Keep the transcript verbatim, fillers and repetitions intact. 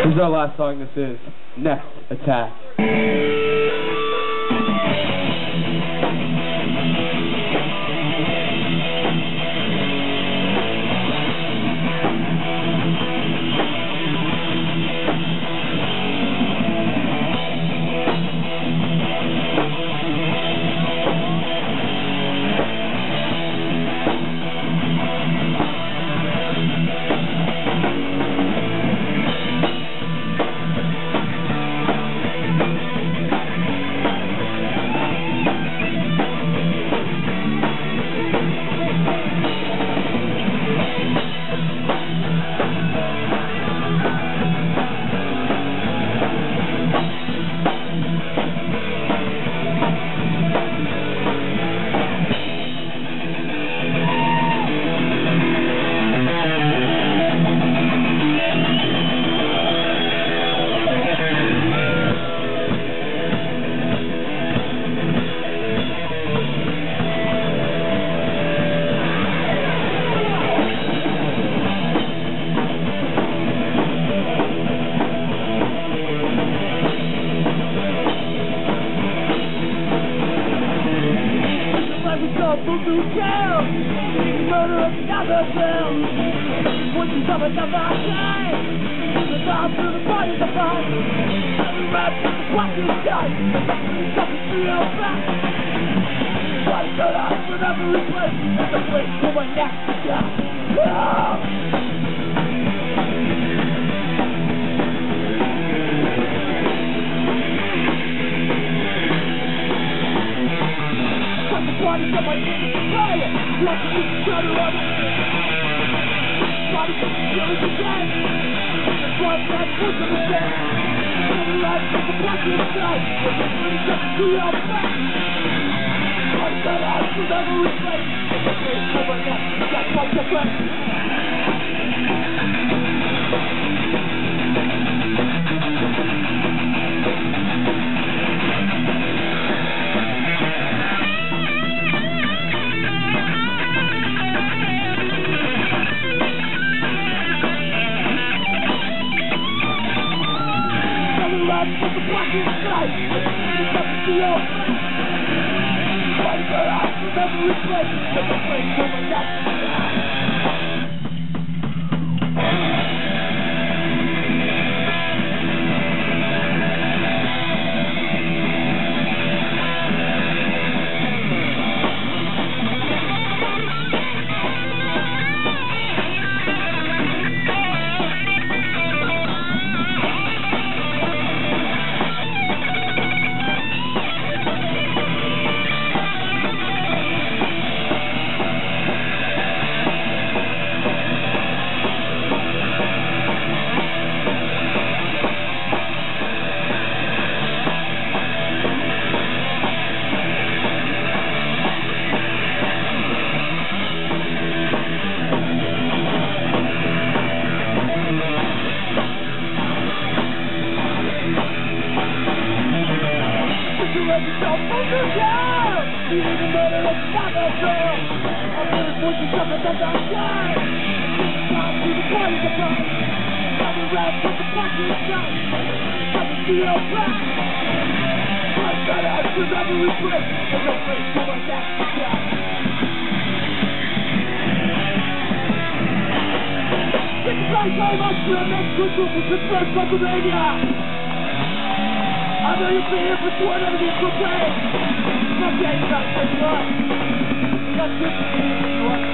This is our last song. This is Next Attack. From the jail, murder of another bill. Voices of another day. The thoughts of the bodies of us. And the rest of the fucking night. It's up to your back. Try to cut off from every place. That's a place for my next attack. Bodies of my fire, watching me shudder on the bodies of the killers again. The blood that puts on the bed. The life of the black inside. The just to your back. I'm that out from every place. It's a place for my neck. That's my defense. With the black inside, it's up to your face. Fight that out from every place. It's a place for my next. You need to murder of another girl. I'm gonna push you something that's outside. It's time to the parties of us. Now the rest of the fucking shot. Coming to your back. I've got out from every place. There's no place for my next attack. It's the place I must be a next good group with the first Pennsylvania. I know you've been here for two hundred years for pain. Okay, that's good. That's good.